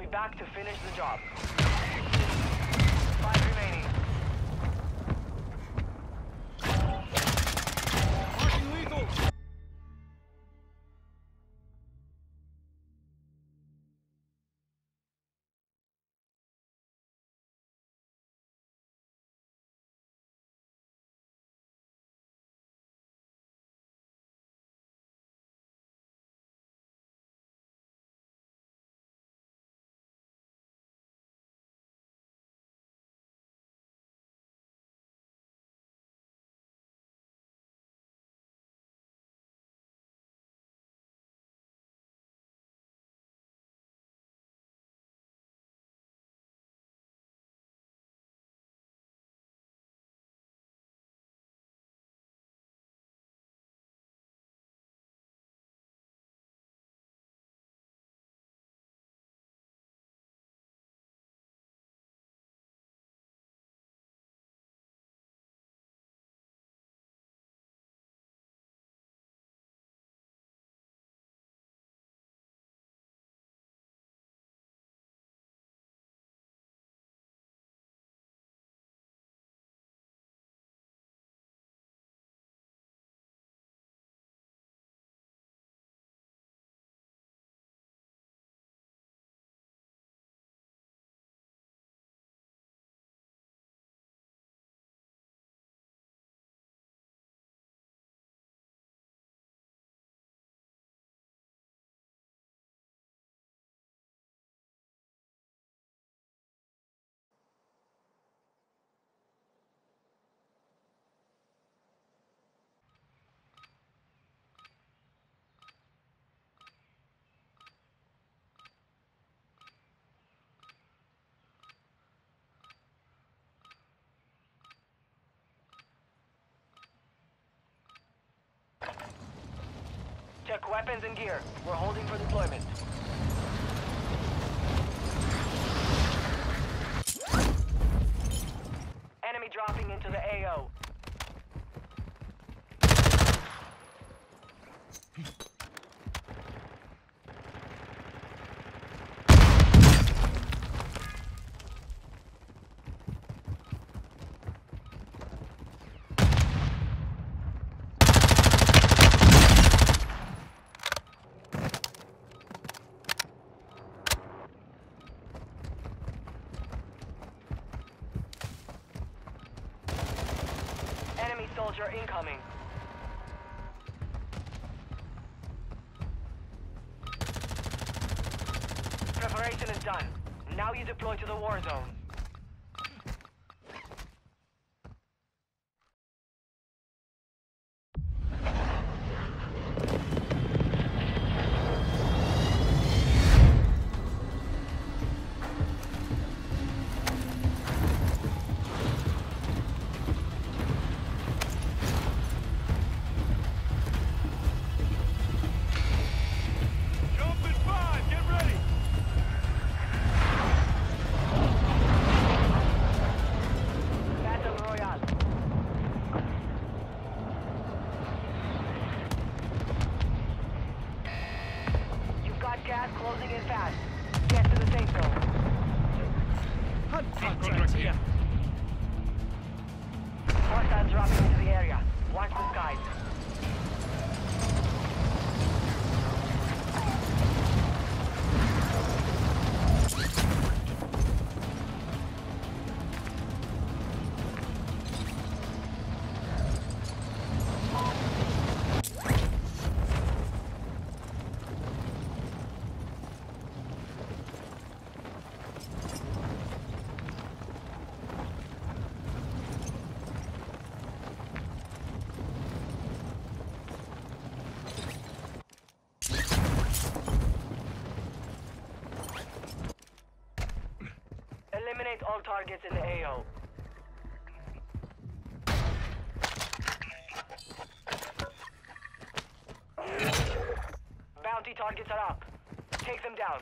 be back to finish the job. 5 remaining. Marking lethal! Check weapons and gear. We're holding for deployment. Enemy dropping into the AO. Enemy soldier incoming. Preparation is done. Now you deploy to the war zone. Jump in 5! Get ready! Battle Royale. You've got gas closing in fast. Get to the safe zone. Contract here. Hostiles dropping into the area. Watch the skies. Eliminate all targets in the AO. Bounty targets are up. Take them down.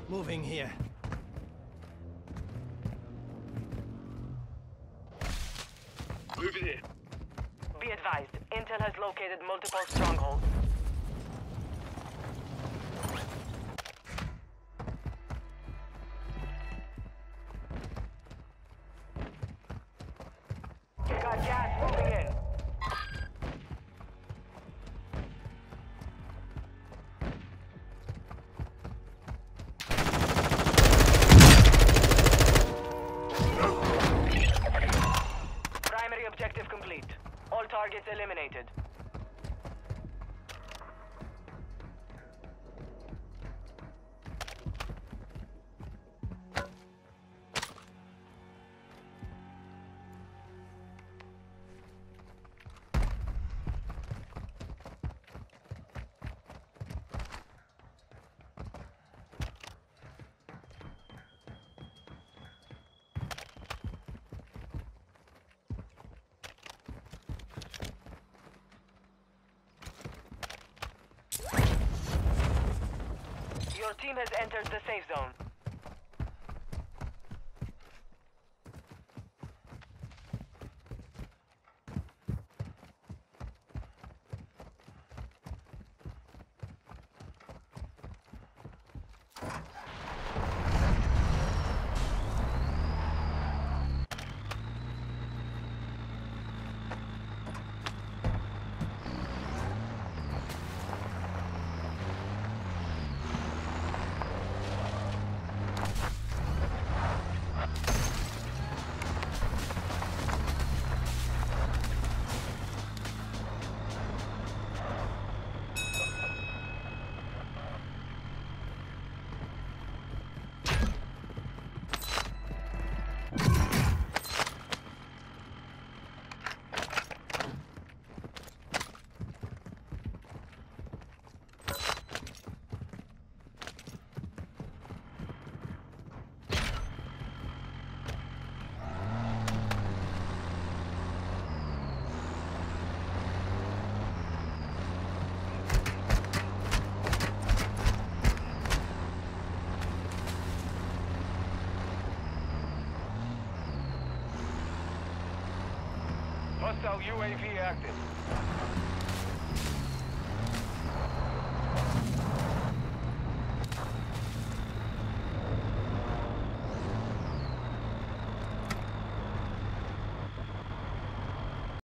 Moving here. Moving in. Be advised, Intel has located multiple strongholds. You got gas moving in. Primary objective complete. All targets eliminated. Your team has entered the safe zone. Hostile UAV active.